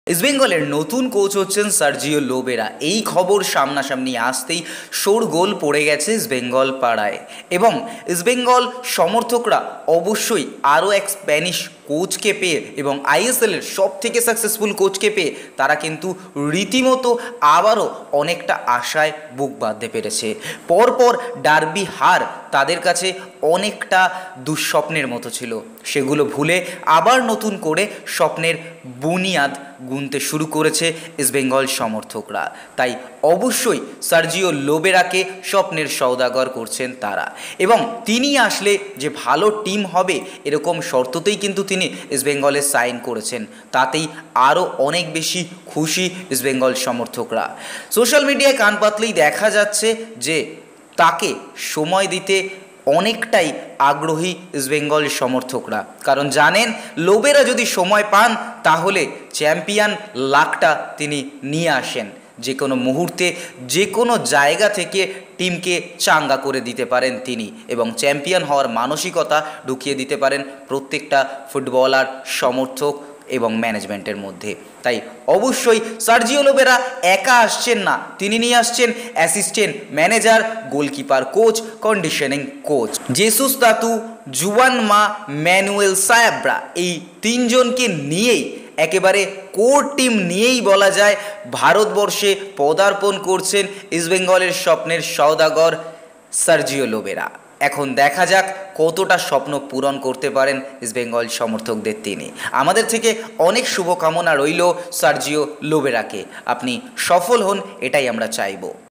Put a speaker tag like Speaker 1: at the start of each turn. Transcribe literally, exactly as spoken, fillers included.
Speaker 1: ইস্টবেঙ্গলের নতুন কোচ হচ্ছেন সার্জিও লোবেরা। এই খবর সামনাসামনি আসতেই শোরগোল পড়ে গেছে ইস্টবেঙ্গল পাড়ায় এবং ইস্টবেঙ্গল সমর্থকরা অবশ্যই আরও এক স্প্যানিশ কোচকে পেয়ে এবং আইএসএলের সব থেকে সাকসেসফুল কোচকে পেয়ে তারা কিন্তু রীতিমতো আবারও অনেকটা আশায় বুক বাঁধতে পেরেছে। পরপর ডার্বি হার তাদের কাছে অনেকটা দুঃস্বপ্নের মতো ছিল, সেগুলো ভুলে আবার নতুন করে স্বপ্নের বুনিয়াদ গুনতে শুরু করেছে ইস্টবেঙ্গল সমর্থকরা। তাই অবশ্যই সার্জিও লোবেরাকে স্বপ্নের সওদাগর করছেন তারা এবং তিনি আসলে যে ভালো টিম হবে এরকম শর্ততেই কিন্তু তিনি ইস্টবেঙ্গলে সাইন করেছেন। তাতেই আরও অনেক বেশি খুশি ইস্টবেঙ্গল সমর্থকরা। সোশ্যাল মিডিয়ায় কান পাতলেই দেখা যাচ্ছে যে তাকে সময় দিতে অনেকটাই আগ্রহী ইস্টবেঙ্গল সমর্থকরা, কারণ জানেন লোবেরা যদি সময় পান তাহলে চ্যাম্পিয়ন লাকটা তিনি নিয়ে আসেন। যে কোনো মুহূর্তে যে কোনো জায়গা থেকে টিমকে চাঙ্গা করে দিতে পারেন তিনি এবং চ্যাম্পিয়ন হওয়ার মানসিকতা ঢুকিয়ে দিতে পারেন প্রত্যেকটা ফুটবলার, সমর্থক এবং ম্যানেজমেন্টের মধ্যে। তাই অবশ্যই সার্জিও লোবেরা একা আসছেন না, তিনি নিয়ে আসছেন assistant manager, goalkeeper coach, conditioning coach Jesus Tatu, Juan Ma, Manuel সায়াব্রা, এই তিনজনকে নিয়েই একেবারে কোর টিম নিয়েই বলা যায় ভারতবর্ষে পদার্পণ করছেন ইস্টবেঙ্গলের স্বপ্নের সওদাগর সার্জিও লোবেরা। এখন দেখা যাক কতটা স্বপ্ন পূরণ করতে পারেন ইস্টবেঙ্গল সমর্থকদের তিনি। আমাদের থেকে অনেক শুভকামনা রইল সার্জিও লোবেরাকে, আপনি সফল হন এটাই আমরা চাইব।